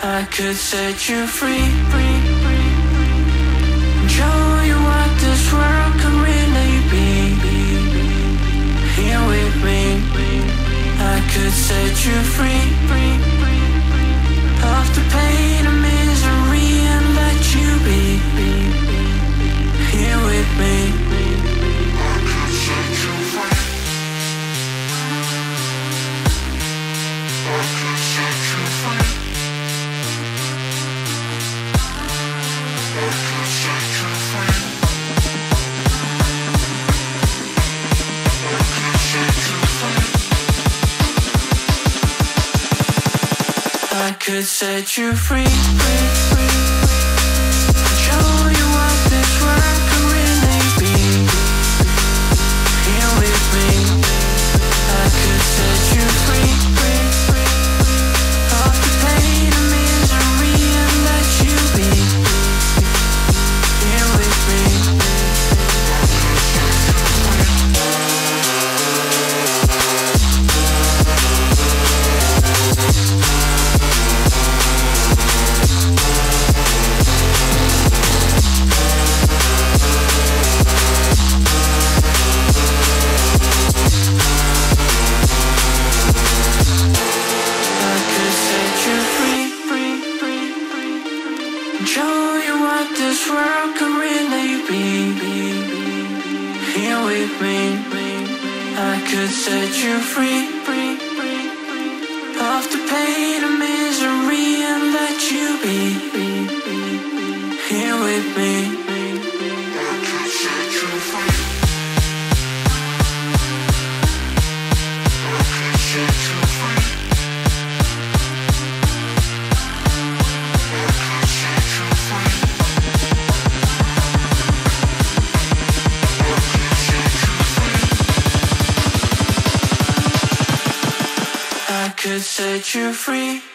I could set you free. Show you what this world could really be. Here with me, I could set you free. Of the pain and misery and let you be. Here with me, I could set you free. I could set you free. I could set you free. Show you what this world could really be. Here with me, I could set you free. Of the pain and misery and let you be. Here with me, I could set you free. Show you what this world could really be. Here with me, I could set you free. Of the pain and misery and let you be. Here with me, I could set you free. I could set you free. I could set you free.